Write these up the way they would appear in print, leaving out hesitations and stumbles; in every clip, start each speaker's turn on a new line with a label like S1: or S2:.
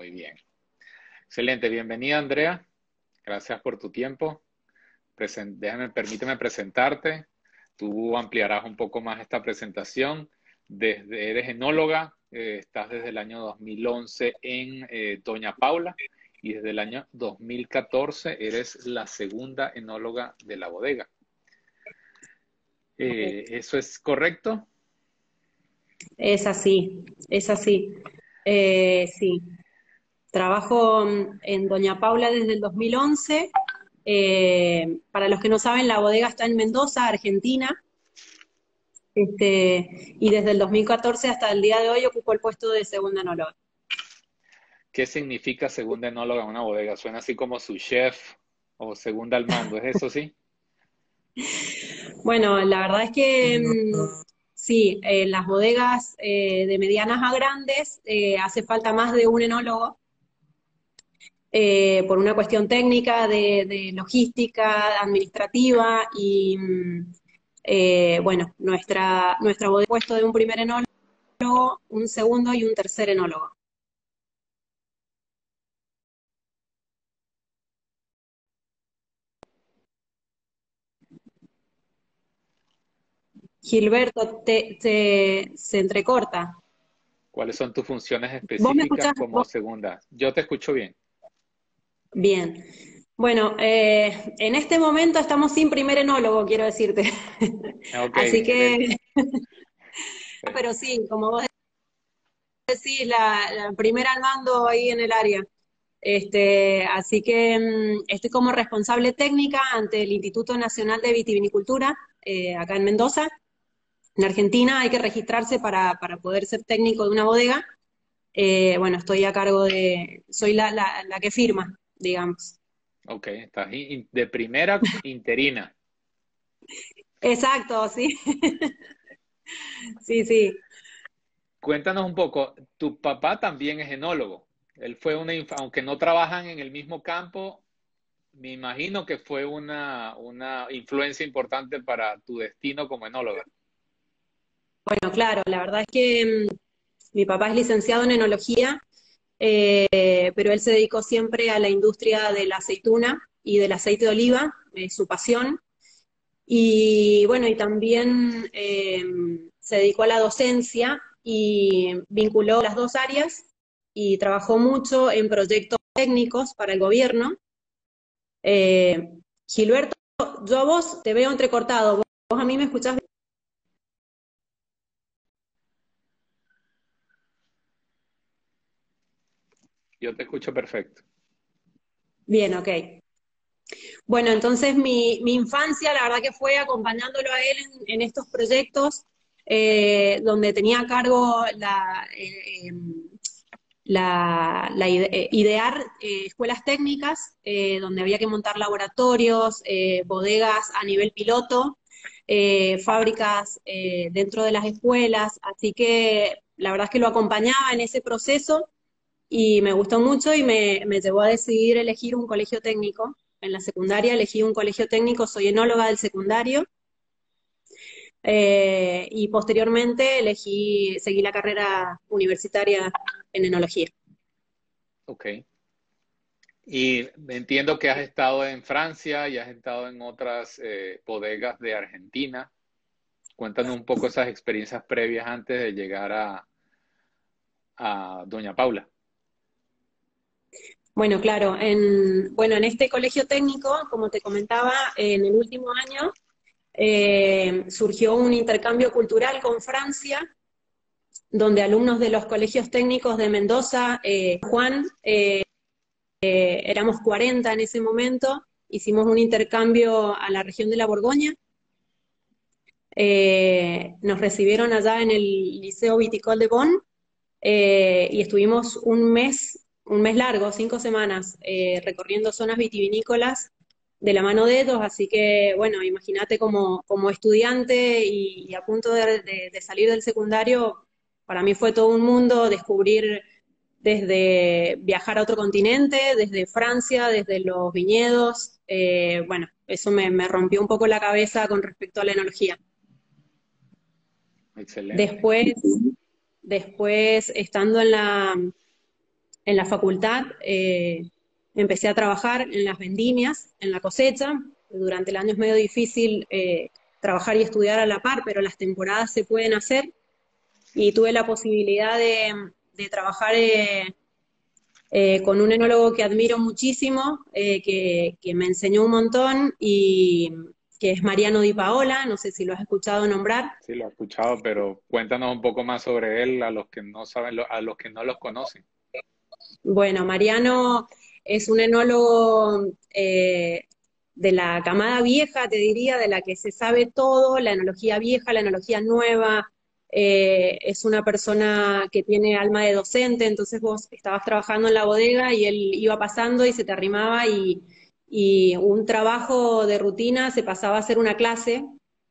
S1: Muy bien. Excelente. Bienvenida, Andrea. Gracias por tu tiempo. Permíteme presentarte. Tú ampliarás un poco más esta presentación. Eres enóloga, estás desde el año 2011 en Doña Paula y desde el año 2014 eres la segunda enóloga de la bodega. ¿Eso es correcto?
S2: Es así, es así. Sí, trabajo en Doña Paula desde el 2011. Para los que no saben, la bodega está en Mendoza, Argentina. Y desde el 2014 hasta el día de hoy ocupo el puesto de segunda enóloga.
S1: ¿Qué significa segunda enóloga en una bodega? Suena así como su chef o segunda al mando. ¿Es eso sí?
S2: Bueno, la verdad es que sí, en las bodegas de medianas a grandes hace falta más de un enólogo por una cuestión técnica, de logística, administrativa y bueno, nuestra bodega ha puesto de un primer enólogo, un segundo y un tercer enólogo. Gilberto, se entrecorta.
S1: ¿Cuáles son tus funciones
S2: ¿Vos me
S1: específicas
S2: escuchás?
S1: como segunda? Yo te escucho bien.
S2: Bien. Bueno, en este momento estamos sin primer enólogo, quiero decirte.
S1: Ok,
S2: Así que, pero sí, como vos decís, la primera al mando ahí en el área. Así que estoy como responsable técnica ante el Instituto Nacional de Vitivinicultura, acá en Mendoza. En Argentina hay que registrarse para poder ser técnico de una bodega. Bueno, estoy a cargo soy la que firma, digamos.
S1: ok, estás de primera interina.
S2: Exacto, sí, sí, sí.
S1: Cuéntanos un poco, tu papá también es enólogo. Él fue aunque no trabajan en el mismo campo, me imagino que fue una influencia importante para tu destino como enóloga.
S2: Bueno, claro, la verdad es que mi papá es licenciado en enología, pero él se dedicó siempre a la industria de la aceituna y del aceite de oliva, es su pasión. Y bueno, y también se dedicó a la docencia y vinculó las dos áreas y trabajó mucho en proyectos técnicos para el gobierno. Gilberto, yo a vos te veo entrecortado, vos a mí me escuchás
S1: Yo te escucho perfecto.
S2: bien, ok. Bueno, entonces mi infancia, la verdad que fue acompañándolo a él en estos proyectos, donde tenía a cargo idear escuelas técnicas, donde había que montar laboratorios, bodegas a nivel piloto, fábricas dentro de las escuelas, así que la verdad es que lo acompañaba en ese proceso y me gustó mucho y me llevó a decidir elegir un colegio técnico. En la secundaria elegí un colegio técnico, soy enóloga del secundario, y posteriormente seguí la carrera universitaria en enología.
S1: Ok. Y entiendo que has estado en Francia y has estado en otras bodegas de Argentina. Cuéntanos un poco esas experiencias previas antes de llegar a Doña Paula.
S2: Bueno, claro, en este colegio técnico, como te comentaba, en el último año surgió un intercambio cultural con Francia, donde alumnos de los colegios técnicos de Mendoza, Juan, éramos 40 en ese momento, hicimos un intercambio a la región de la Borgoña, nos recibieron allá en el Liceo Viticole de Bonn, y estuvimos un mes largo, 5 semanas, recorriendo zonas vitivinícolas de la mano de ellos, así que bueno, imagínate como estudiante y a punto de salir del secundario, para mí fue todo un mundo descubrir desde viajar a otro continente, desde Francia, desde los viñedos, bueno, eso me rompió un poco la cabeza con respecto a la enología.
S1: Excelente.
S2: Después, después estando en la facultad empecé a trabajar en las vendimias, en la cosecha. Durante el año es medio difícil trabajar y estudiar a la par, pero las temporadas se pueden hacer y tuve la posibilidad de trabajar con un enólogo que admiro muchísimo, que me enseñó un montón y que es Mariano Di Paola, no sé si lo has escuchado nombrar.
S1: Sí, lo he escuchado, pero cuéntanos un poco más sobre él a los que no saben, a los que no los conocen.
S2: Bueno, Mariano es un enólogo de la camada vieja, te diría, de la que se sabe todo, la enología vieja, la enología nueva. Es una persona que tiene alma de docente, entonces vos estabas trabajando en la bodega y él iba pasando y se te arrimaba y un trabajo de rutina se pasaba a hacer una clase.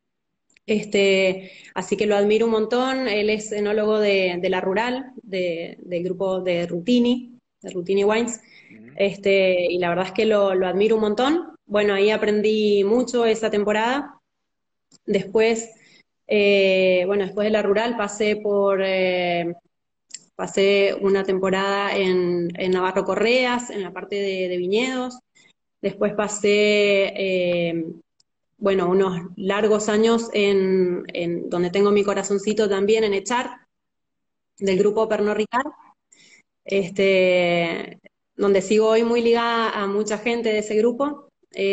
S2: Así que lo admiro un montón. Él es enólogo de La Rural, del grupo de Rutini Wines.
S1: Ujú.
S2: Y la verdad es que lo admiro un montón. Bueno, ahí aprendí mucho esa temporada. Después, bueno, después de La Rural pasé una temporada en Navarro Correas, en la parte de viñedos. Después pasé bueno, unos largos años en donde tengo mi corazoncito también, en Echar, del grupo Pernod Ricard, este, donde sigo hoy muy ligada a mucha gente de ese grupo.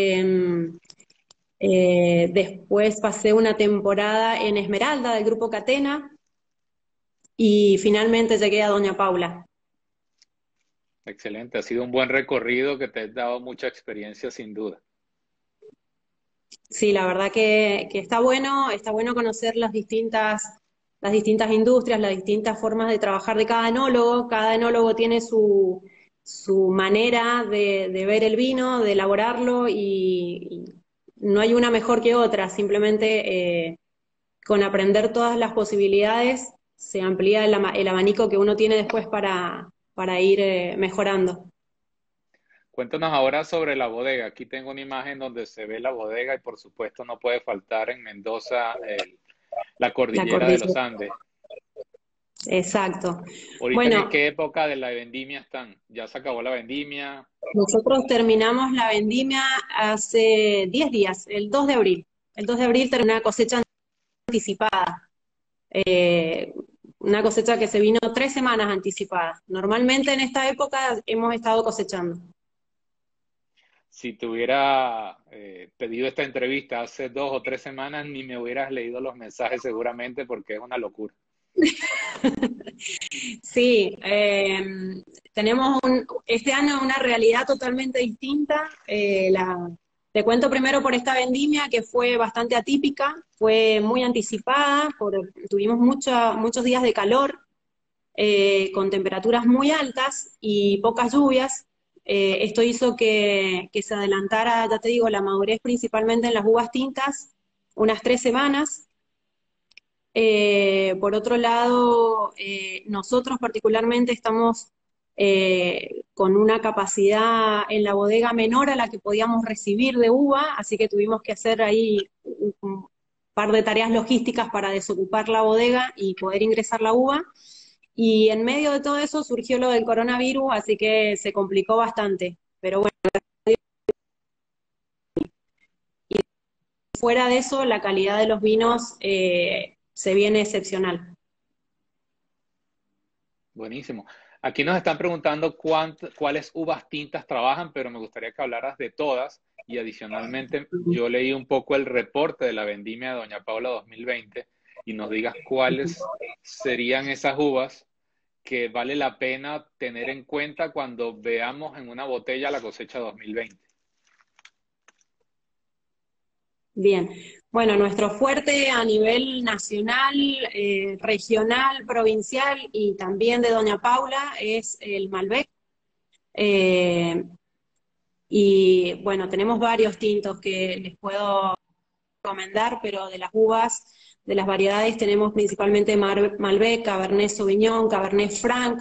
S2: Después pasé una temporada en Esmeralda, del grupo Catena, y finalmente llegué a Doña Paula.
S1: Excelente, ha sido un buen recorrido que te ha dado mucha experiencia sin duda.
S2: Sí, la verdad que está bueno conocer las distintas industrias, las distintas formas de trabajar de cada enólogo tiene su manera de ver el vino, de elaborarlo y no hay una mejor que otra, simplemente con aprender todas las posibilidades se amplía el abanico que uno tiene después para ir mejorando.
S1: Cuéntanos ahora sobre la bodega. Aquí tengo una imagen donde se ve la bodega y por supuesto no puede faltar en Mendoza la
S2: La
S1: cordillera de los
S2: cordillera.
S1: Andes.
S2: Exacto.
S1: Ahorita en
S2: Bueno,
S1: qué época de la vendimia están. Ya se acabó la vendimia.
S2: nosotros terminamos la vendimia hace 10 días, el 2 de abril. El 2 de abril terminó una cosecha anticipada, eh, una cosecha que se vino 3 semanas anticipada. Normalmente en esta época hemos estado cosechando.
S1: Si te hubiera pedido esta entrevista hace 2 o 3 semanas, ni me hubieras leído los mensajes seguramente porque es una locura.
S2: Sí, tenemos este año una realidad totalmente distinta. Te cuento primero por esta vendimia que fue bastante atípica, fue muy anticipada, tuvimos muchos días de calor, con temperaturas muy altas y pocas lluvias. Esto hizo que se adelantara, ya te digo, la madurez principalmente en las uvas tintas, unas 3 semanas. Por otro lado, nosotros particularmente estamos con una capacidad en la bodega menor a la que podíamos recibir de uva, así que tuvimos que hacer ahí un par de tareas logísticas para desocupar la bodega y poder ingresar la uva. Y en medio de todo eso surgió lo del coronavirus, así que se complicó bastante. Pero bueno, fuera de eso, la calidad de los vinos se viene excepcional.
S1: Buenísimo. Aquí nos están preguntando cuáles uvas tintas trabajan, pero me gustaría que hablaras de todas. Y adicionalmente, yo leí un poco el reporte de la vendimia de Doña Paula 2020 y nos digas cuáles serían esas uvas que vale la pena tener en cuenta cuando veamos en una botella la cosecha 2020.
S2: Bien, bueno, nuestro fuerte a nivel nacional, regional, provincial y también de Doña Paula es el Malbec. Eh, y bueno, tenemos varios tintos que les puedo recomendar, pero de las uvas, de las variedades tenemos principalmente Malbec, Cabernet Sauvignon, Cabernet Franc,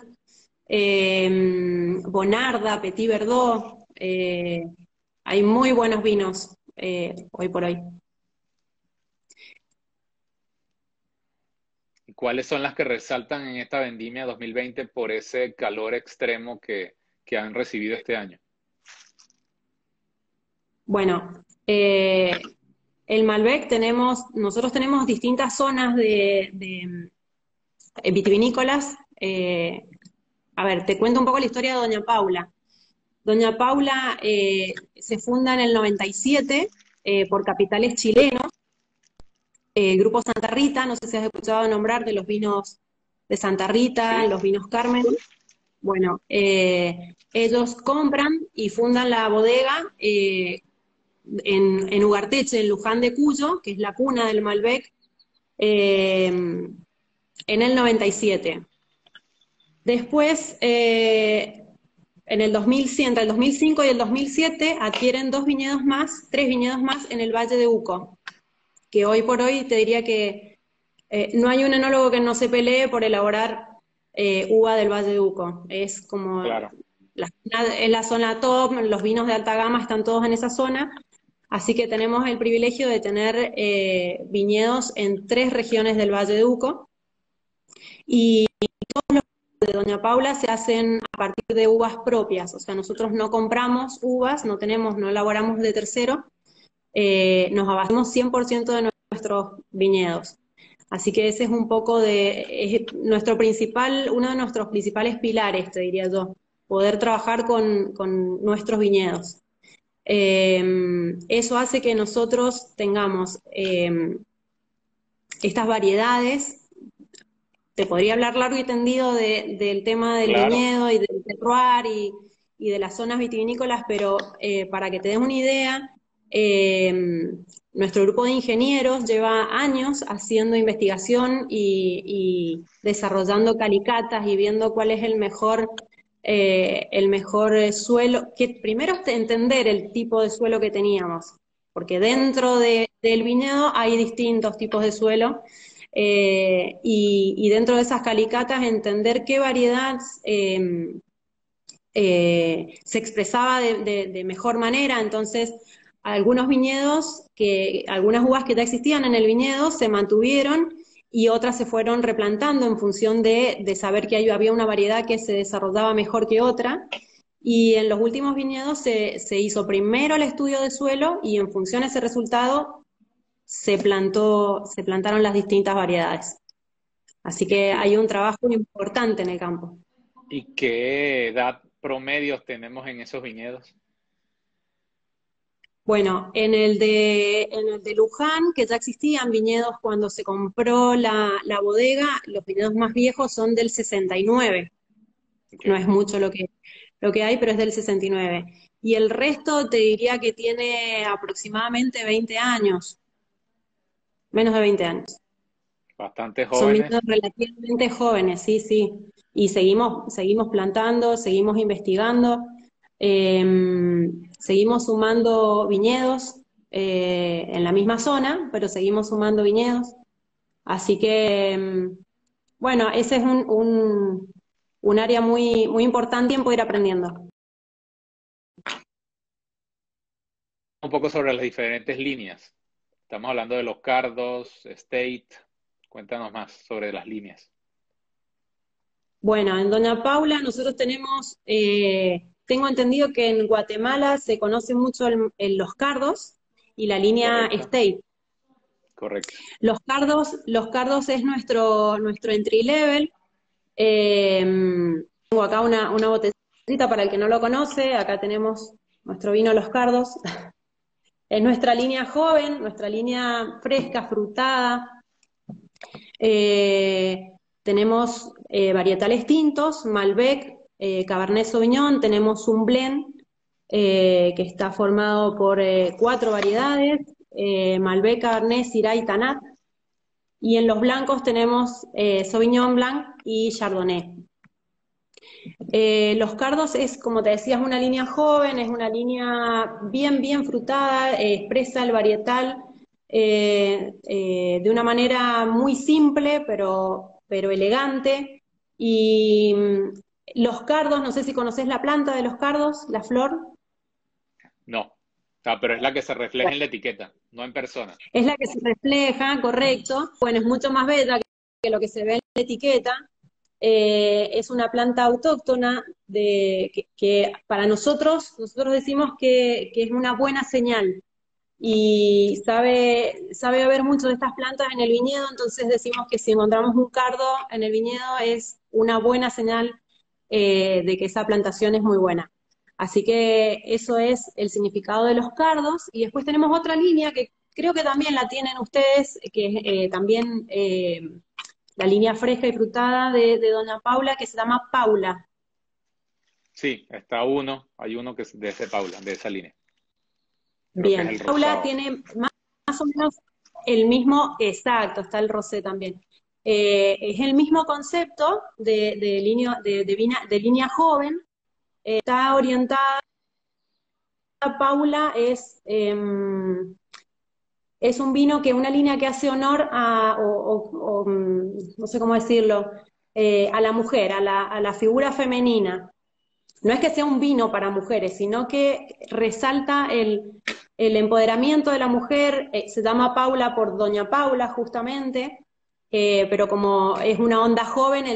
S2: Bonarda, Petit Verdot. Hay muy buenos vinos hoy por hoy.
S1: ¿cuáles son las que resaltan en esta vendimia 2020 por ese calor extremo que han recibido este año?
S2: Bueno, el Malbec nosotros tenemos distintas zonas de vitivinícolas. A ver, te cuento un poco la historia de Doña Paula. Doña Paula se funda en el 97 por capitales chilenos, Grupo Santa Rita, no sé si has escuchado nombrar de los vinos de Santa Rita,
S1: Sí,
S2: los vinos Carmen. Bueno, ellos compran y fundan la bodega en Ugarteche, en Luján de Cuyo, que es la cuna del Malbec, en el 97. Después, en el 2100, entre el 2005 y el 2007, adquieren tres viñedos más en el Valle de Uco, que hoy por hoy te diría que no hay un enólogo que no se pelee por elaborar uva del Valle de Uco. Es como
S1: claro.
S2: es la zona top, los vinos de alta gama están todos en esa zona, así que tenemos el privilegio de tener viñedos en 3 regiones del Valle de Uco, y de Doña Paula se hacen a partir de uvas propias, o sea, nosotros no compramos uvas, no elaboramos de tercero, nos abastecemos 100% de nuestros viñedos. Así que ese es un poco uno de nuestros principales pilares, te diría yo, poder trabajar con nuestros viñedos. Eso hace que nosotros tengamos estas variedades. Te podría hablar largo y tendido del tema del
S1: Claro.
S2: viñedo y del terroir y de las zonas vitivinícolas, pero para que te des una idea, nuestro grupo de ingenieros lleva años haciendo investigación y desarrollando calicatas y viendo cuál es el mejor suelo, que primero es entender el tipo de suelo que teníamos, porque dentro del viñedo hay distintos tipos de suelo, y dentro de esas calicatas entender qué variedad se expresaba de mejor manera. Entonces, algunas uvas que ya existían en el viñedo se mantuvieron y otras se fueron replantando en función de saber que había una variedad que se desarrollaba mejor que otra. Y en los últimos viñedos se hizo primero el estudio de suelo y en función a ese resultado se plantaron las distintas variedades. Así que
S1: ¿Y,
S2: hay un trabajo importante en el campo.
S1: y qué edad promedios tenemos en esos viñedos?
S2: Bueno, en el de Luján, que ya existían viñedos cuando se compró la bodega, los viñedos más viejos son del 69. No
S1: Okay.
S2: es mucho lo que hay, pero es del 69. Y el resto te diría que tiene aproximadamente 20 años, menos de 20 años.
S1: Bastante
S2: Son viñedos
S1: jóvenes.
S2: relativamente jóvenes, sí, sí. Y seguimos plantando, seguimos investigando, eh, seguimos sumando viñedos en la misma zona, pero seguimos sumando viñedos. Así que, bueno, ese es un área muy, muy importante en poder ir aprendiendo.
S1: Un poco sobre las diferentes líneas. Estamos hablando de los cardos, State. Cuéntanos más sobre las líneas.
S2: Bueno, en Doña Paula nosotros tengo entendido que en Guatemala se conoce mucho los cardos y la línea
S1: Correcto,
S2: State.
S1: correcto.
S2: Los cardos es nuestro entry level. Eh, Tengo acá una botellita para el que no lo conoce. Acá tenemos nuestro vino Los Cardos. Es nuestra línea joven, nuestra línea fresca, frutada. Tenemos varietales tintos, Malbec, Cabernet Sauvignon. Tenemos un blend que está formado por 4 variedades: Malbec, Cabernet, Syrah y Tanat. Y en los blancos tenemos Sauvignon Blanc y Chardonnay. Los cardos es, como te decía, es una línea joven, es una línea bien, bien frutada, expresa el varietal de una manera muy simple, pero elegante. Y los cardos, no sé si conoces la planta de los cardos, la flor.
S1: No. Pero es la que se refleja en la etiqueta, no en persona.
S2: Es la que se refleja, correcto. Bueno, es mucho más bella que lo que se ve en la etiqueta es una planta autóctona que para nosotros decimos que es una buena señal y sabe haber mucho de estas plantas en el viñedo, entonces decimos que si encontramos un cardo en el viñedo es una buena señal de que esa plantación es muy buena. Así que eso es el significado de los cardos, y después tenemos otra línea que creo que también la tienen ustedes, que es también la línea fresca y frutada de Doña Paula, que se llama Paula.
S1: Sí, hay uno que es de ese Paula, de esa línea. Creo que es
S2: Bien,
S1: el
S2: Paula
S1: rosado.
S2: tiene más o menos el mismo, exacto, está el rosé también. Es el mismo concepto de línea joven, está orientada, Paula es un vino que una línea que hace honor no sé cómo decirlo, a la mujer, a la figura femenina. No es que sea un vino para mujeres, sino que resalta el empoderamiento de la mujer. Se llama Paula por Doña Paula, justamente, pero como es una onda joven,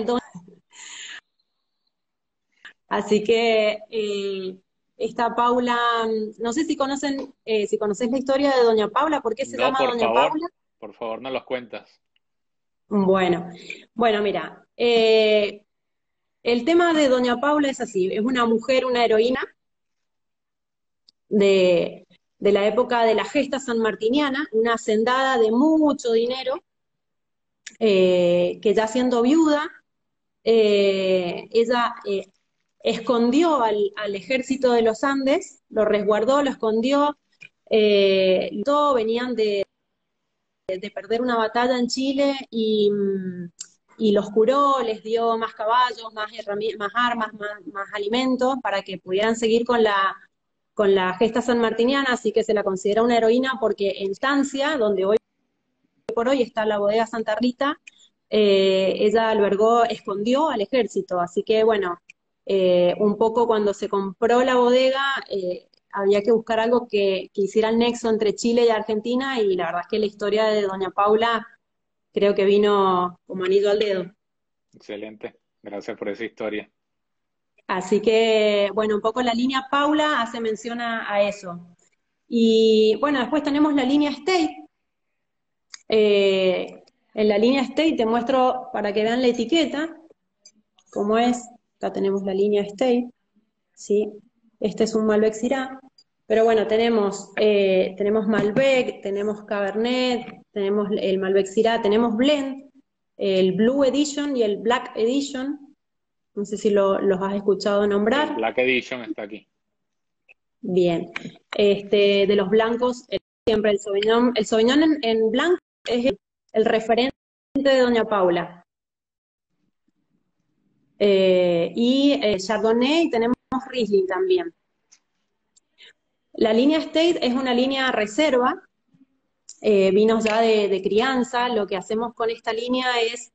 S2: así que esta Paula, no sé si si conoces la historia de Doña Paula, ¿por qué se
S1: No,
S2: llama Doña Paula?
S1: por favor, no los cuentas.
S2: Bueno, bueno, mira, el tema de Doña Paula es así, es una mujer, una heroína de la época de la gesta sanmartiniana, una hacendada de mucho dinero, que ya siendo viuda, ella escondió al ejército de los Andes, lo resguardó, lo escondió, todo venían de perder una batalla en Chile y los curó, les dio más caballos, más armas, más alimentos para que pudieran seguir con la gesta sanmartiniana, así que se la considera una heroína porque en Estancia, donde hoy por hoy está la bodega Santa Rita, ella albergó, escondió al ejército, así que bueno, un poco cuando se compró la bodega, había que buscar algo que hiciera el nexo entre Chile y Argentina, y la verdad es que la historia de Doña Paula creo que vino como anillo al dedo.
S1: Excelente. Gracias por esa historia.
S2: Así que, bueno, un poco la línea Paula hace mención a eso. Y bueno, después tenemos la línea State. Eh, en la línea State te muestro para que vean la etiqueta, cómo es. Acá tenemos la línea State, ¿sí? Este es un Malbec Syrah. Pero bueno, tenemos Malbec, tenemos Cabernet, tenemos el Malbec Syrah, tenemos Blend, el Blue Edition y el Black Edition. No sé si los has escuchado
S1: El
S2: nombrar.
S1: Black Edition está aquí.
S2: Bien. De los blancos, siempre el Sauvignon en blanco es el referente de Doña Paula. Chardonnay, y tenemos Riesling también. La línea State es una línea reserva, vinos ya de crianza. Lo que hacemos con esta línea es,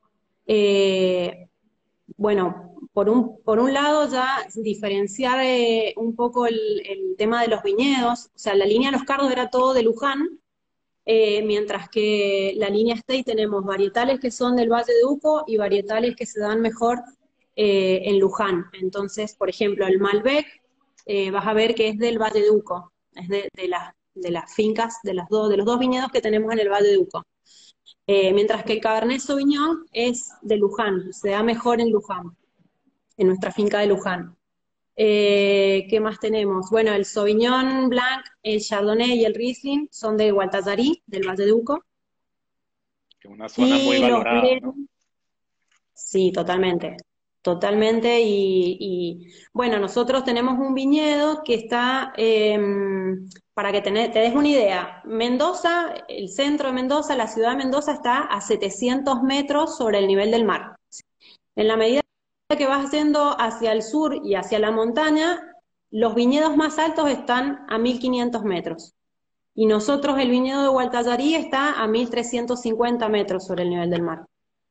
S2: bueno, por un lado ya diferenciar un poco el tema de los viñedos. O sea, la línea de los cardos era todo de Luján, mientras que la línea State tenemos varietales que son del Valle de Uco y varietales que se dan mejor en Luján. Entonces, por ejemplo, el Malbec, vas a ver que es del Valle de Uco, es de las fincas, de los dos viñedos que tenemos en el Valle de Uco. Mientras que el Cabernet Sauvignon es de Luján, se da mejor en Luján, en nuestra finca de Luján. ¿Qué más tenemos? Bueno, el Sauvignon Blanc, el Chardonnay y el Riesling son de Gualtallarí, del Valle de Uco.
S1: Que es una zona muy
S2: Y los
S1: valorada, ¿no?
S2: Blend, sí, totalmente, totalmente. Bueno, nosotros tenemos un viñedo que está, para que te des una idea, Mendoza, el centro de Mendoza, la ciudad de Mendoza está a 700 metros sobre el nivel del mar. En la medida que vas yendo hacia el sur y hacia la montaña, los viñedos más altos están a 1500 metros. Y nosotros, el viñedo de Gualtallarí está a 1350 metros sobre el nivel del mar.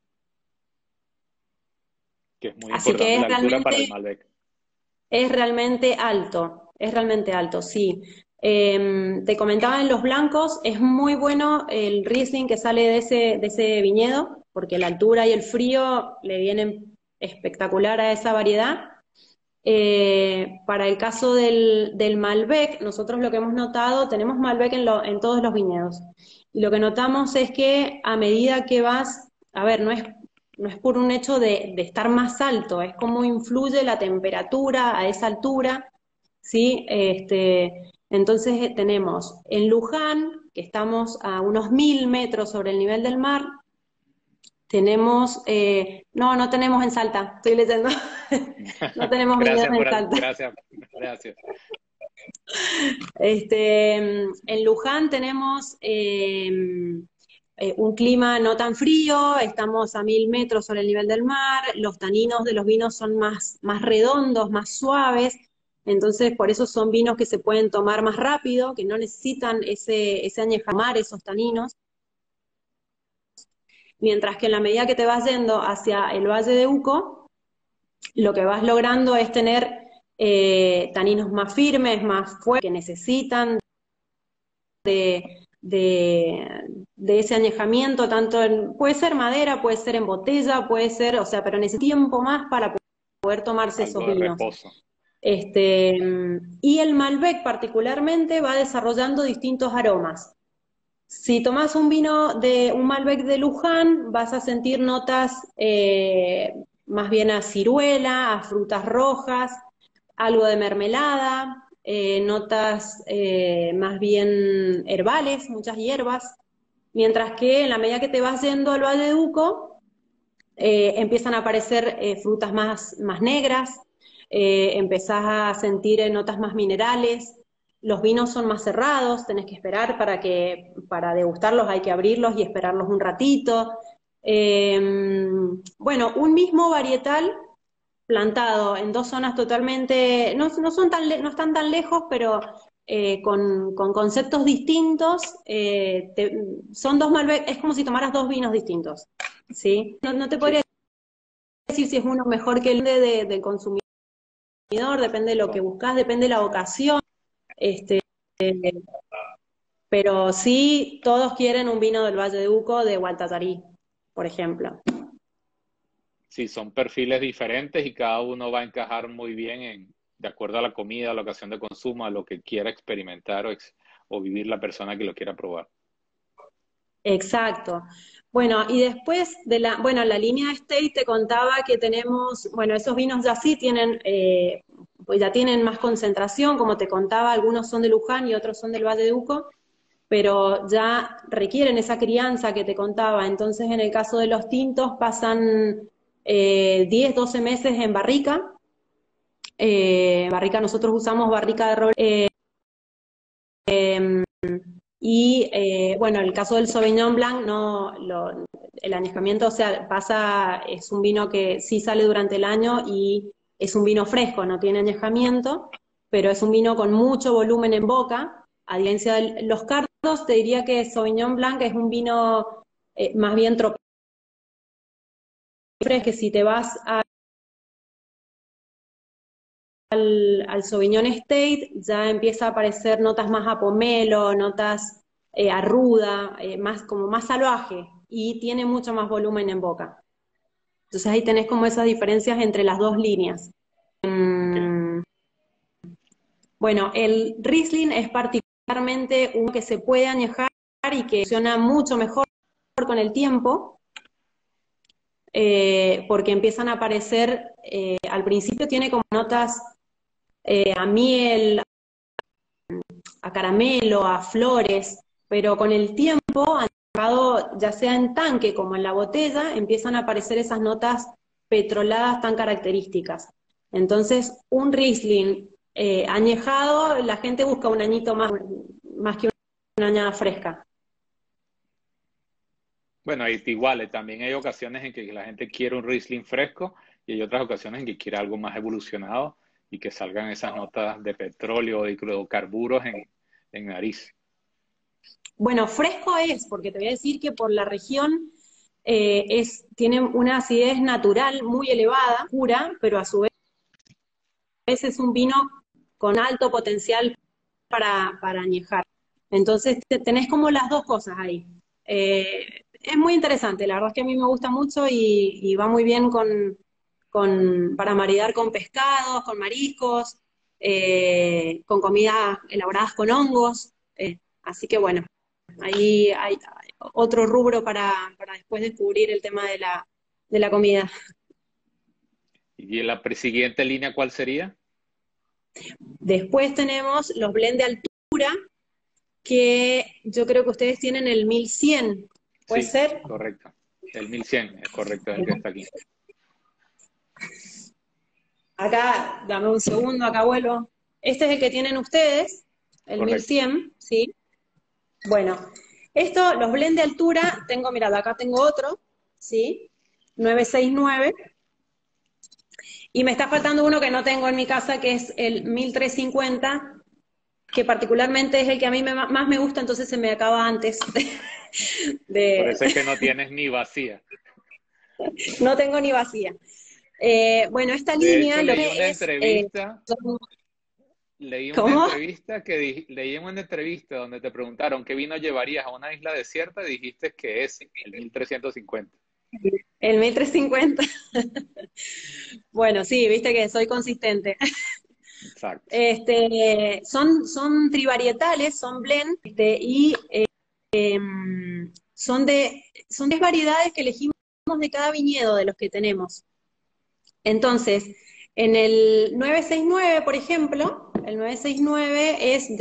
S1: Que es muy
S2: Así
S1: importante
S2: que
S1: la altura para el Malbec.
S2: es realmente alto, sí. Te comentaba en los blancos, es muy bueno el Riesling que sale de ese viñedo. porque la altura y el frío le vienen espectacular a esa variedad. Para el caso del Malbec, nosotros lo que hemos notado, tenemos Malbec en todos los viñedos, y lo que notamos es que a medida que vas, a ver, no es por un hecho de estar más alto, es cómo influye la temperatura a esa altura, ¿sí? Entonces tenemos en Luján, que estamos a unos 1000 metros sobre el nivel del mar, tenemos, no tenemos en Salta, estoy leyendo, no tenemos viñedos en Salta.
S1: Gracias.
S2: En Luján tenemos un clima no tan frío, estamos a 1000 metros sobre el nivel del mar, los taninos de los vinos son más redondos, más suaves, entonces por eso son vinos que se pueden tomar más rápido, que no necesitan ese añejamar, esos taninos. Mientras que en la medida que te vas yendo hacia el Valle de Uco, lo que vas logrando es tener taninos más firmes, más fuertes, que necesitan de ese añejamiento, puede ser madera, puede ser en botella, puede ser, o sea, pero necesita tiempo más para poder tomarse esos vinos.
S1: Reposo.
S2: Y el Malbec particularmente va desarrollando distintos aromas. Si tomás un Malbec de Luján, vas a sentir notas más bien a ciruela, a frutas rojas, algo de mermelada, notas más bien herbales, muchas hierbas, mientras que en la medida que te vas yendo al Valle de Uco, empiezan a aparecer frutas más negras, empezás a sentir notas más minerales. Los vinos son más cerrados, tenés que esperar para degustarlos hay que abrirlos y esperarlos un ratito. Bueno, un mismo varietal plantado en dos zonas totalmente, no están tan lejos, pero con conceptos distintos, son dos Malbec, es como si tomaras dos vinos distintos, ¿sí? No te podría decir si es uno mejor que el del consumidor, depende de lo que buscas, depende de la ocasión, pero sí, todos quieren un vino del Valle de Uco de Gualtallarí, por ejemplo.
S1: Sí, son perfiles diferentes y cada uno va a encajar muy bien de acuerdo a la comida, a la ocasión de consumo, a lo que quiera experimentar o vivir la persona que lo quiera probar.
S2: Exacto. Bueno, y después la línea Estate te contaba que tenemos, bueno, esos vinos ya sí tienen, pues ya tienen más concentración, como te contaba, algunos son de Luján y otros son del Valle de Uco, pero ya requieren esa crianza que te contaba. Entonces, en el caso de los tintos, pasan 10, 12 meses en barrica. Barrica, nosotros usamos barrica de roble. Y bueno, el caso del Sauvignon Blanc, el añejamiento, o sea, es un vino que sí sale durante el año y es un vino fresco, no tiene añejamiento, pero es un vino con mucho volumen en boca. A diferencia de los cardos, te diría que Sauvignon Blanc es un vino más bien tropical, que si te vas al Sauvignon Estate, ya empieza a aparecer notas más a pomelo, notas a ruda, como más salvaje, y tiene mucho más volumen en boca. Entonces ahí tenés como esas diferencias entre las dos líneas.
S1: Okay.
S2: Bueno, el Riesling es particularmente uno que se puede añejar y que funciona mucho mejor con el tiempo, porque empiezan a aparecer, al principio tiene como notas a miel, a caramelo, a flores, pero con el tiempo, ya sea en tanque como en la botella, empiezan a aparecer esas notas petroladas tan características. Entonces, un Riesling añejado, la gente busca un añito más que una añada fresca.
S1: Bueno, igual, también hay ocasiones en que la gente quiere un Riesling fresco y hay otras ocasiones en que quiere algo más evolucionado y que salgan esas notas de petróleo o de hidrocarburos en nariz.
S2: Bueno, fresco es, porque te voy a decir que por la región tiene una acidez natural muy elevada, pura, pero a su vez es un vino con alto potencial para añejar. Entonces tenés como las dos cosas ahí. es muy interesante, la verdad es que a mí me gusta mucho y va muy bien para maridar con pescados, con mariscos, con comidas elaboradas con hongos. Así que bueno, ahí hay otro rubro para después descubrir el tema de la comida.
S1: ¿Y la siguiente línea cuál sería?
S2: Después tenemos los blend de altura, que yo creo que ustedes tienen el 1100, ¿puede
S1: Sí,
S2: ser?
S1: correcto. El 1100 es correcto, es el que está aquí.
S2: Acá, dame un segundo, acá vuelvo. Este es el que tienen ustedes, el
S1: Correcto.
S2: 1100, ¿sí? Bueno, esto, los blend de altura, tengo, mirad, acá tengo otro, ¿sí? 969. Y me está faltando uno que no tengo en mi casa, que es el 1350, que particularmente es el que a mí más me gusta, entonces se me acaba antes
S1: Por
S2: de
S1: eso es que no tienes ni vacía.
S2: no tengo ni vacía. Bueno, esta
S1: De hecho,
S2: línea lo que es... ¿Cómo?
S1: leí en una entrevista donde te preguntaron qué vino llevarías a una isla desierta y dijiste que ese, el 1350.
S2: El 1350. Bueno, sí, viste que soy consistente.
S1: Exacto.
S2: Son trivarietales, son blend, son 10 variedades que elegimos de cada viñedo de los que tenemos. Entonces, en el 969, por ejemplo, el 969 es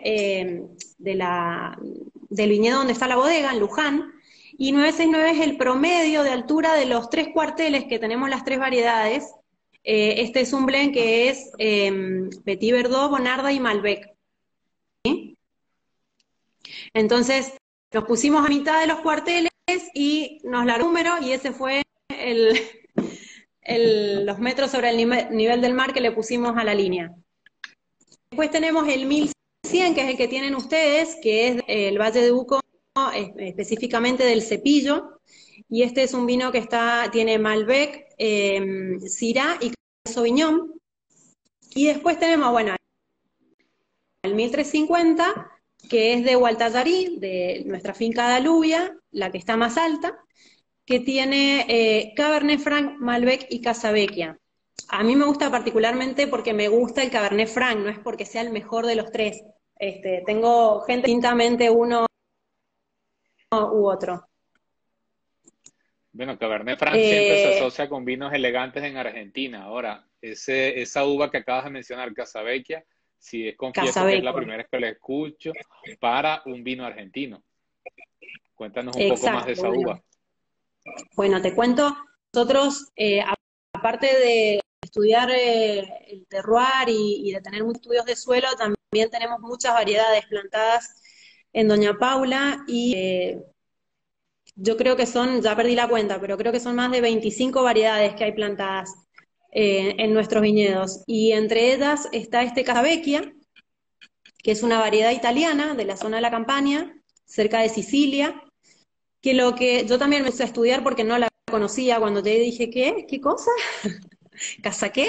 S2: del viñedo donde está la bodega, en Luján, y 969 es el promedio de altura de los tres cuarteles que tenemos las tres variedades. Este es un blend que es Petit Verdot, Bonarda y Malbec. ¿Sí? Entonces, nos pusimos a mitad de los cuarteles y nos la número, y ese fue el, los metros sobre el nivel del mar que le pusimos a la línea. Después tenemos el 1100, que es el que tienen ustedes, que es el Valle de Uco, específicamente del Cepillo, y este es un vino que tiene Malbec, Syrah y Sauvignon. Y después tenemos, bueno, el 1350, que es de Gualtallarí, de nuestra finca de Alubia, la que está más alta, que tiene Cabernet Franc, Malbec y Casavecchia. A mí me gusta particularmente porque me gusta el Cabernet Franc, no es porque sea el mejor de los tres. Tengo gente distintamente uno u otro.
S1: Bueno, Cabernet Franc siempre se
S2: Eh,
S1: asocia con vinos elegantes en Argentina. Ahora, esa uva que acabas de mencionar, Casavecchia, sí, confieso que es la
S2: Casavecchia,
S1: primera vez que la escucho para un vino argentino. Cuéntanos un poco más de
S2: exacto.
S1: esa uva.
S2: Bueno, te cuento, nosotros, aparte de estudiar el terroir y de tener muchos estudios de suelo, también tenemos muchas variedades plantadas en Doña Paula y yo creo que son, ya perdí la cuenta, pero creo que son más de 25 variedades que hay plantadas en nuestros viñedos. Y entre ellas está este Casavecchia, que es una variedad italiana de la zona de la Campania, cerca de Sicilia, que lo que yo también me hice a estudiar porque no la conocía cuando te dije, ¿qué? ¿Qué cosa? ¿Casa qué?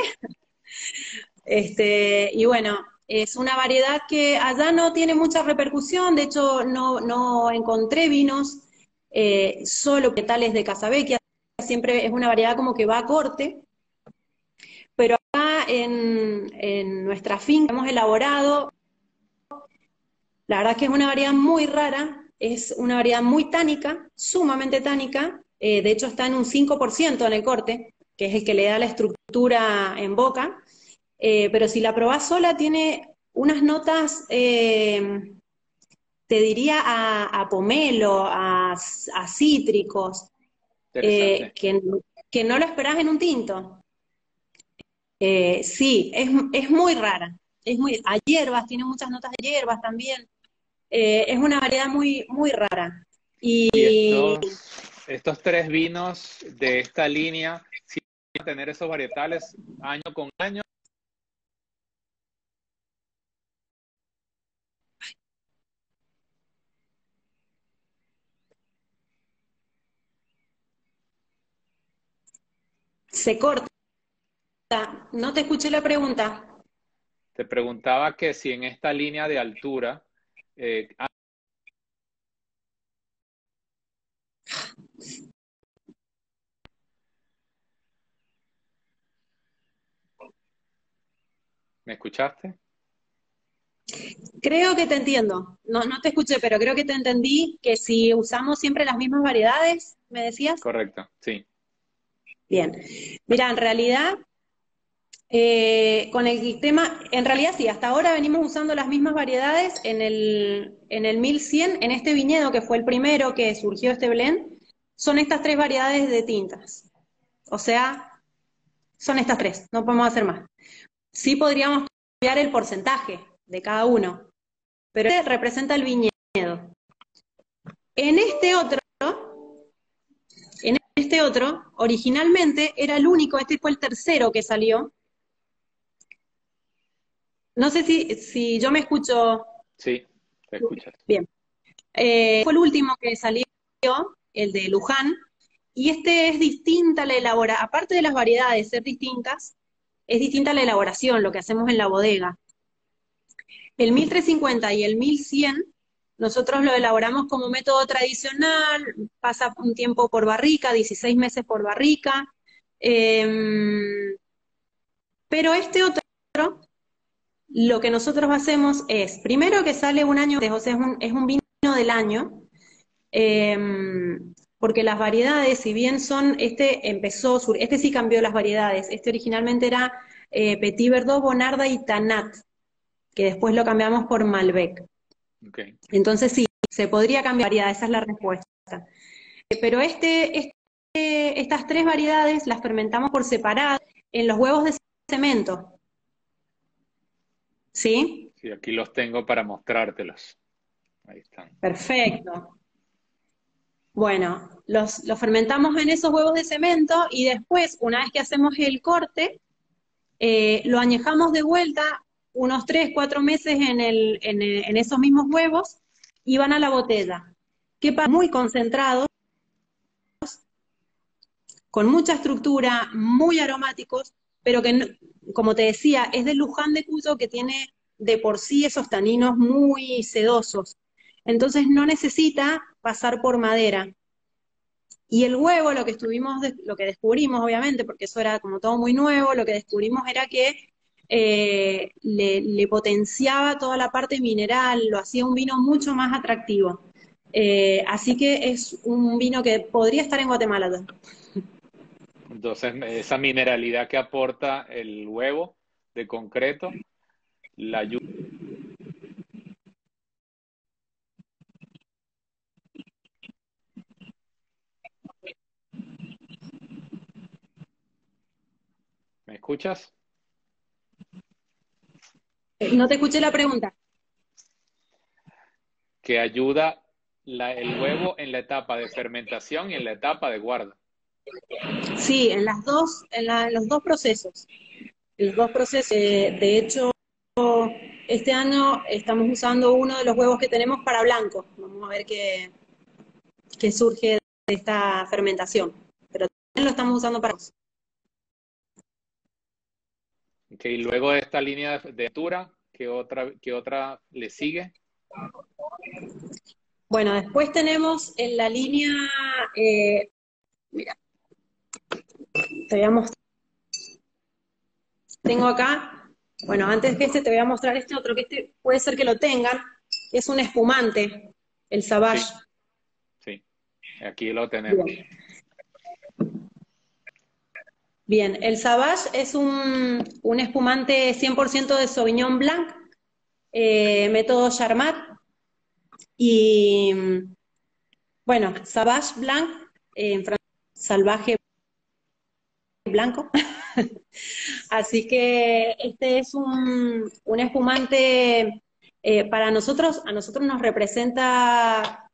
S2: Y bueno, es una variedad que allá no tiene mucha repercusión, de hecho no encontré vinos solo tales de Casavecchia, siempre es una variedad como que va a corte, pero acá en nuestra finca hemos elaborado, la verdad es que es una variedad muy rara, es una variedad muy tánica, sumamente tánica, de hecho está en un 5% en el corte, que es el que le da la estructura en boca, pero si la probás sola tiene unas notas, te diría a pomelo, a cítricos, eh,
S1: Interesante.
S2: que, que no lo esperás en un tinto. Sí, es muy rara, a hierbas, tiene muchas notas de hierbas también. Es una variedad muy, muy rara.
S1: Y
S2: Y
S1: estos tres vinos de esta línea, si van a tener esos varietales año con año.
S2: se corta. No te escuché la pregunta.
S1: Te preguntaba que si en esta línea de altura, ¿Me escuchaste?
S2: Creo que te entiendo. No, no te escuché, pero creo que te entendí que si usamos siempre las mismas variedades, ¿me decías?
S1: Correcto, sí.
S2: Bien. Mira, en realidad, con el tema, en realidad sí, hasta ahora venimos usando las mismas variedades en el 1100, en este viñedo que fue el primero que surgió este blend, son estas tres variedades de tintas. O sea, son estas tres, no podemos hacer más. Sí podríamos cambiar el porcentaje de cada uno, pero este representa el viñedo. En este otro, originalmente era el único, este fue el tercero que salió. No sé si yo me escucho
S1: Sí, te escuchas.
S2: bien. Fue el último que salió, el de Luján, y este es distinta la elaboración, aparte de las variedades ser distintas, es distinta la elaboración, lo que hacemos en la bodega. El 1350 y el 1100 nosotros lo elaboramos como método tradicional, pasa un tiempo por barrica, 16 meses por barrica, pero este otro, lo que nosotros hacemos es, primero que sale un año antes, o sea, es un vino del año, eh, porque las variedades, si bien son, este sí cambió las variedades, este originalmente era Petit Verdot, Bonarda y Tanat, que después lo cambiamos por Malbec.
S1: Okay.
S2: Entonces sí, se podría cambiar variedad, esa es la respuesta. Pero estas tres variedades las fermentamos por separado en los huevos de cemento, ¿sí?
S1: Sí, aquí los tengo para mostrártelos. Ahí están.
S2: Perfecto. Bueno, los fermentamos en esos huevos de cemento y después, una vez que hacemos el corte, lo añejamos de vuelta unos 3, 4 meses en esos mismos huevos y van a la botella. Que pasa muy concentrados, con mucha estructura, muy aromáticos, pero que, como te decía, es del Luján de Cuyo que tiene de por sí esos taninos muy sedosos. Entonces no necesita pasar por madera. Y el huevo, lo que descubrimos, obviamente, porque eso era como todo muy nuevo, lo que descubrimos era que le potenciaba toda la parte mineral, lo hacía un vino mucho más atractivo. Así que es un vino que podría estar en Guatemala también.
S1: Entonces, esa mineralidad que aporta el huevo de concreto, la ayuda. ¿Me escuchas?
S2: No te escuché la pregunta.
S1: Que ayuda el huevo en la etapa de fermentación y en la etapa de guarda.
S2: Sí, en los dos procesos. Los dos procesos. De hecho, este año estamos usando uno de los huevos que tenemos para blanco. Vamos a ver qué surge de esta fermentación. Pero también lo estamos usando para...
S1: Okay, luego de esta línea de altura, qué otra le sigue?
S2: Bueno, después tenemos en la línea, mira, te voy a mostrar, tengo acá, bueno, antes que este te voy a mostrar este otro, que este puede ser que lo tengan, que es un espumante, el Savage.
S1: Sí, sí, aquí lo tenemos.
S2: Bien. Bien, el Savage es un espumante 100% de Sauvignon Blanc, método Charmat, y bueno, Savage Blanc, en francés, salvaje blanco. Así que este es un espumante, para nosotros, a nosotros nos representa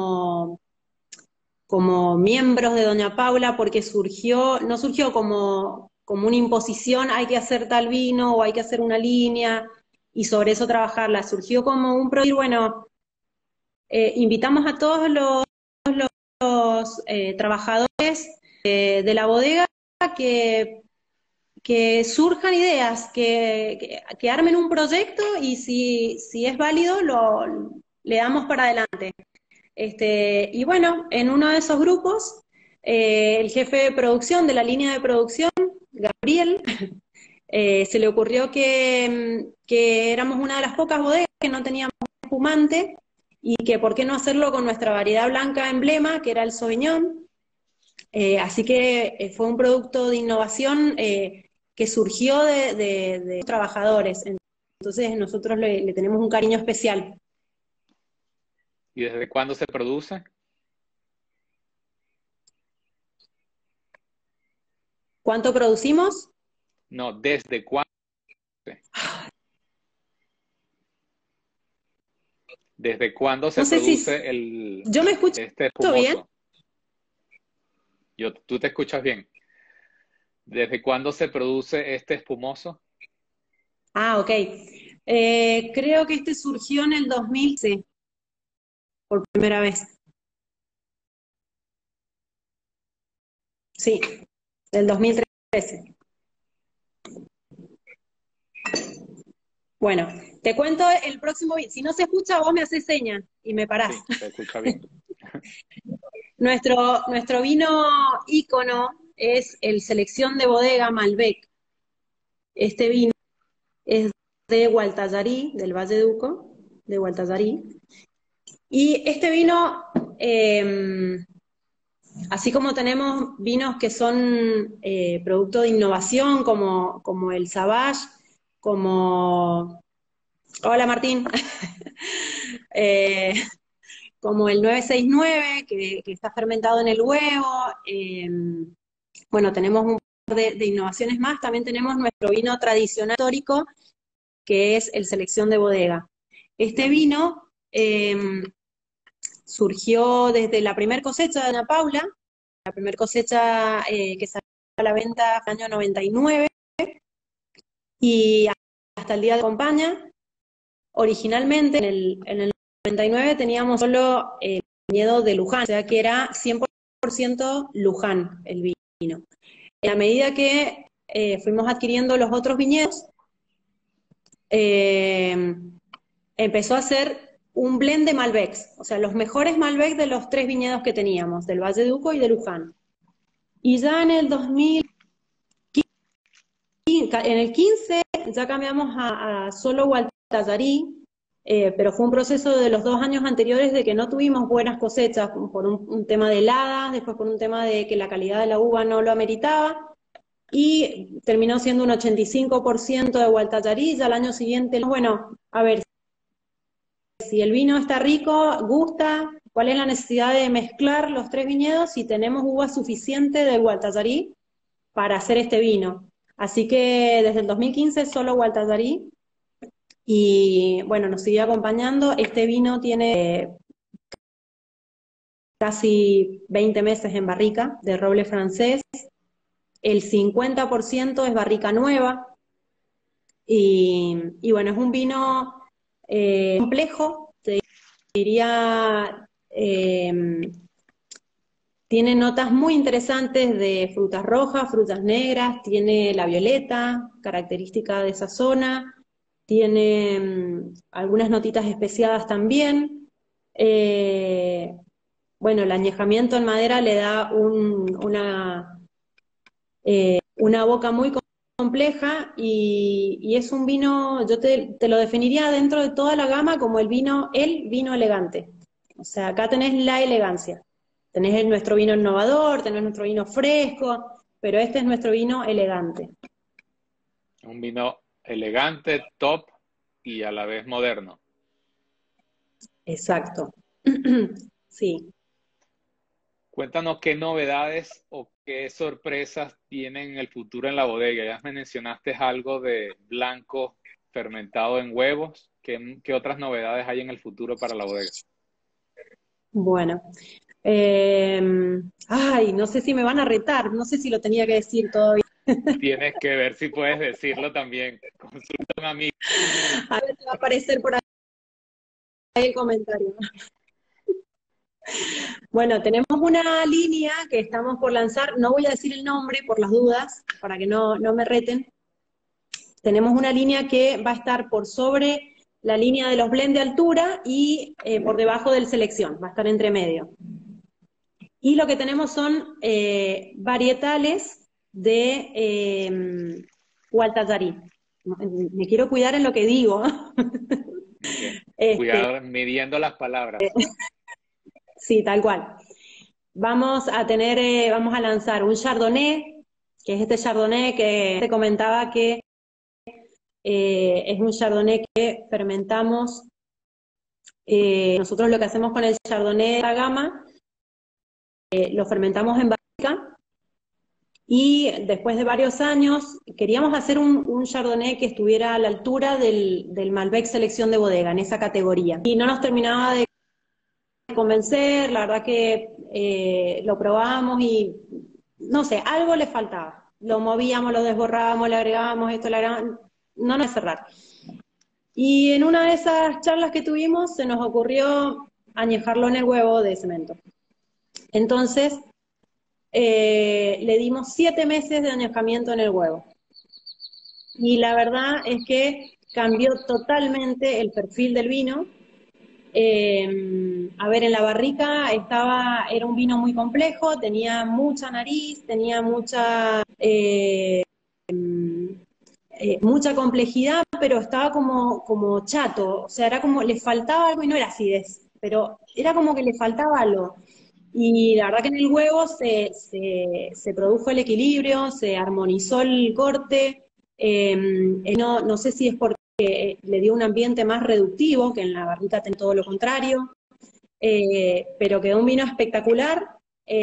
S2: como miembros de Doña Paula, porque no surgió como una imposición, hay que hacer tal vino o hay que hacer una línea y sobre eso trabajarla, surgió como un proyecto, bueno, invitamos a todos los trabajadores de la bodega que que surjan ideas, que armen un proyecto y si es válido le damos para adelante. Y bueno, en uno de esos grupos, el jefe de producción de la línea de producción, Gabriel, Se le ocurrió que éramos una de las pocas bodegas que no teníamos espumante y que por qué no hacerlo con nuestra variedad blanca emblema, que era el Sauvignon. Así que fue un producto de innovación que surgió de trabajadores. Entonces nosotros le tenemos un cariño especial.
S1: ¿Y desde cuándo se produce?
S2: ¿Cuánto producimos?
S1: No, ¿desde cuándo? ¿Desde cuándo se
S2: No sé si
S1: produce
S2: yo me escucho
S1: este
S2: bien.
S1: espumoso? ¿Tú te escuchas bien? ¿Desde cuándo se produce este espumoso?
S2: Ah, ok. Creo que este surgió en el 2000, por primera vez. Sí, del 2013. Bueno, te cuento el próximo. Si no se escucha, vos me haces señas y me parás.
S1: Sí, se escucha bien.
S2: Nuestro vino ícono es el Selección de Bodega Malbec. Este vino es de Gualtallarí, del Valle de Uco, de Gualtallarí. Y este vino, así como tenemos vinos que son producto de innovación, como el Savage, como... Hola Martín. eh, como el 969, que está fermentado en el huevo. Bueno, tenemos un par de innovaciones más. También tenemos nuestro vino tradicional histórico, que es el Selección de Bodega. Este vino surgió desde la primer cosecha de Ana Paula, la primer cosecha que salió a la venta en el año 99 y hasta el día de acompaña. Originalmente, en el 99 teníamos solo viñedo de Luján, o sea que era 100% Luján el vino. En la medida que fuimos adquiriendo los otros viñedos, eh, empezó a ser un blend de Malbecs, o sea, los mejores Malbecs de los tres viñedos que teníamos, del Valle de Uco y de Luján. Y ya en el 2015, en el 15 ya cambiamos a solo Gualtallarí, pero fue un proceso de los 2 años anteriores de que no tuvimos buenas cosechas, por un tema de heladas, después por un tema de que la calidad de la uva no lo ameritaba, y terminó siendo un 85% de Gualtallarí, ya al año siguiente, bueno, a ver, si el vino está rico, gusta, cuál es la necesidad de mezclar los tres viñedos si tenemos uva suficiente de Gualtallarí para hacer este vino. Así que desde el 2015 solo Gualtallarí, y bueno, nos sigue acompañando. Este vino tiene casi 20 meses en barrica de roble francés, el 50% es barrica nueva, y bueno, es un vino complejo, te diría, tiene notas muy interesantes de frutas rojas, frutas negras, tiene la violeta, característica de esa zona, tiene algunas notitas especiadas también. Eh, bueno, el añejamiento en madera le da una boca muy compleja y es un vino, yo te lo definiría dentro de toda la gama como el vino elegante. O sea, acá tenés la elegancia. Tenés nuestro vino innovador, tenés nuestro vino fresco, pero este es nuestro vino elegante.
S1: Un vino elegante, top y a la vez moderno.
S2: Exacto. Sí.
S1: Cuéntanos qué novedades o qué sorpresas tienen en el futuro en la bodega. Ya me mencionaste algo de blanco fermentado en huevos. ¿Qué otras novedades hay en el futuro para la bodega?
S2: Bueno. Ay, no sé si me van a retar, no sé si lo tenía que decir todavía.
S1: Tienes que ver si puedes decirlo también. Consulta a un amigo.
S2: A ver, te va a aparecer por ahí el comentario. Bueno, tenemos una línea que estamos por lanzar, no voy a decir el nombre por las dudas, para que no me reten. Tenemos una línea que va a estar por sobre la línea de los blend de altura y por debajo del selección, va a estar entre medio. Y lo que tenemos son varietales Gualtallarí. Me quiero cuidar en lo que digo.
S1: Bien.
S2: Este,
S1: Cuidado midiendo las palabras.
S2: sí, tal cual. Vamos a lanzar un Chardonnay, que es este Chardonnay que te comentaba que es un Chardonnay que fermentamos. Nosotros lo que hacemos con el Chardonnay de la gama, lo fermentamos en barrica y después de varios años queríamos hacer un Chardonnay que estuviera a la altura del Malbec Selección de Bodega, en esa categoría. Y no nos terminaba de convencer, la verdad que lo probamos y no sé, algo le faltaba. Lo movíamos, lo desborrábamos, le agregábamos esto, le agregábamos, no nos cerrar. Y en una de esas charlas que tuvimos se nos ocurrió añejarlo en el huevo de cemento. Entonces le dimos 7 meses de añejamiento en el huevo. Y la verdad es que cambió totalmente el perfil del vino. A ver, en la barrica era un vino muy complejo, tenía mucha nariz, tenía mucha complejidad, pero estaba como chato, o sea, era como, le faltaba algo y no era acidez, pero era como que le faltaba algo. Y la verdad que en el huevo se produjo el equilibrio, se armonizó el corte, no sé si es porque le dio un ambiente más reductivo, que en la barrica tenía todo lo contrario, pero quedó un vino espectacular,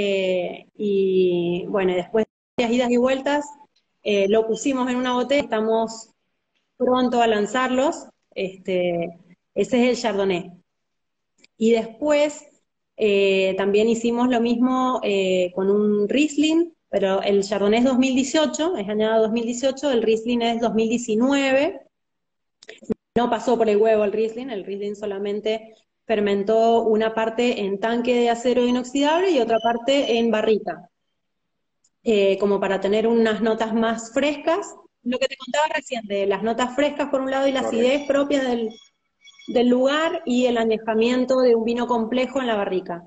S2: y bueno, después de varias idas y vueltas, lo pusimos en una botella, estamos pronto a lanzarlos, ese es el Chardonnay. Y después también hicimos lo mismo con un Riesling, pero el Chardonnay es 2018, es añado 2018, el Riesling es 2019, no pasó por el huevo el Riesling solamente fermentó una parte en tanque de acero inoxidable y otra parte en barrica, como para tener unas notas más frescas. Lo que te contaba recién, de las notas frescas por un lado y la
S1: Correcto.
S2: acidez propia del lugar y el añejamiento de un vino complejo en la barrica.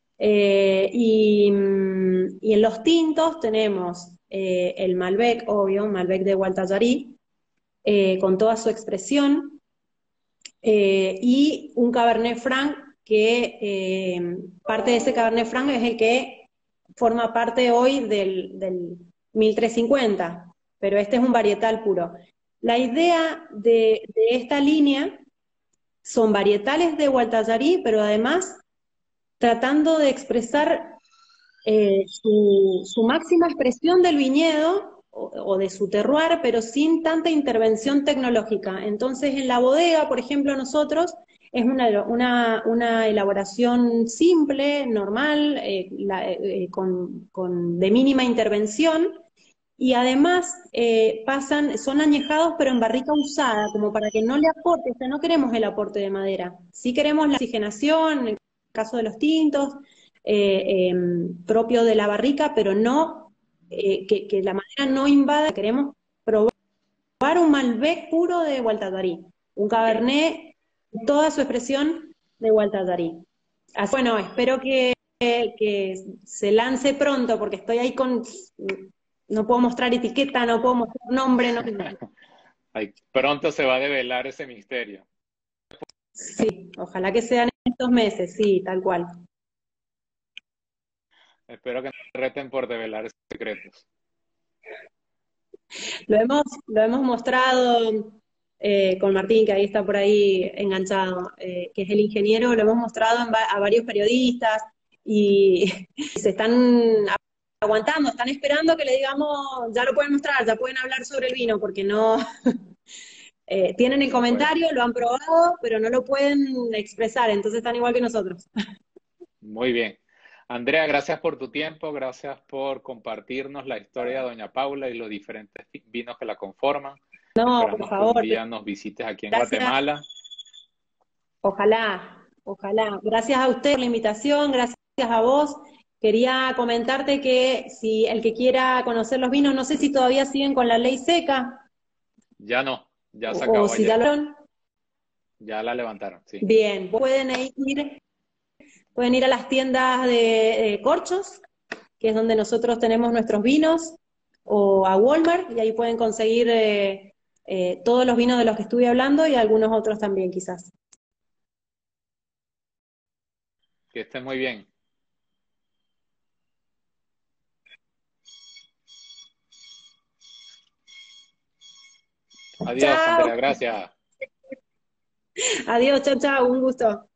S2: Y en los tintos tenemos el Malbec, obvio, Malbec de Gualtallarí, con toda su expresión, y un Cabernet Franc que parte de ese Cabernet Franc es el que forma parte hoy del 1350, pero este es un varietal puro. La idea de esta línea son varietales de Gualtallarí, pero además tratando de expresar su máxima expresión del viñedo o de su terroir, pero sin tanta intervención tecnológica. Entonces, en la bodega, por ejemplo, nosotros es una elaboración simple, normal, de mínima intervención, y además son añejados pero en barrica usada, como para que no le aporte, o sea, no queremos el aporte de madera, sí queremos la oxigenación, en el caso de los tintos, propio de la barrica, pero no, que la madera no invada, queremos probar un Malbec puro de Gualtallarí, un
S1: Ok.
S2: Cabernet, toda su expresión de Gualtallarí. Así, bueno, espero que se lance pronto, porque estoy ahí no puedo mostrar etiqueta, no puedo mostrar nombre, no,
S1: Ay, pronto se va a develar ese misterio.
S2: sí, ojalá que sean estos meses, sí, tal cual.
S1: Espero que no reten por develar secretos.
S2: Lo hemos mostrado con Martín, que ahí está por ahí enganchado, que es el ingeniero, lo hemos mostrado a varios periodistas y se están aguantando, están esperando que le digamos, ya lo pueden mostrar, ya pueden hablar sobre el vino, porque no, tienen el
S1: No puede.
S2: comentario, lo han probado, pero no lo pueden expresar, entonces están igual que nosotros.
S1: Muy bien. Andrea, gracias por tu tiempo, gracias por compartirnos la historia de Doña Paula y los diferentes vinos que la conforman.
S2: No, por
S1: Esperamos que un
S2: favor,
S1: día nos visites aquí en
S2: gracias,
S1: Guatemala.
S2: ojalá, ojalá. Gracias a usted por la invitación, gracias a vos. Quería comentarte que si el que quiera conocer los vinos, no sé si todavía siguen con la ley seca
S1: Ya no, ya se
S2: o
S1: acabó
S2: si ya
S1: ayer.
S2: lo han.
S1: Ya la levantaron, sí.
S2: Bien, pueden ir a las tiendas de corchos, que es donde nosotros tenemos nuestros vinos. o a Walmart, y ahí pueden conseguir todos los vinos de los que estuve hablando y algunos otros también quizás.
S1: Que esté muy bien. Adiós,
S2: Chao,
S1: Andrea, gracias.
S2: adiós, chao, chao, un gusto.